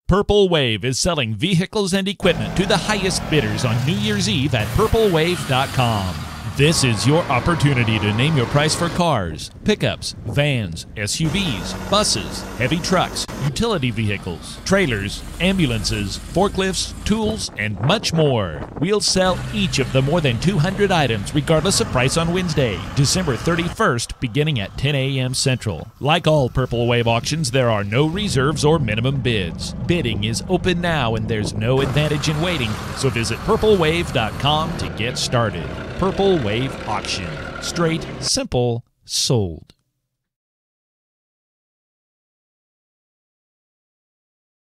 Purple Wave is selling vehicles and equipment to the highest bidders on New Year's Eve at purplewave.com. This is your opportunity to name your price for cars, pickups, vans, SUVs, buses, heavy trucks, utility vehicles, trailers, ambulances, forklifts, tools, and much more. We'll sell each of the more than 200 items regardless of price on Wednesday, December 31st, beginning at 10 a.m. Central. Like all Purple Wave auctions, there are no reserves or minimum bids. Bidding is open now and there's no advantage in waiting, so visit purplewave.com to get started. Purple Wave Auction. Straight, simple, sold.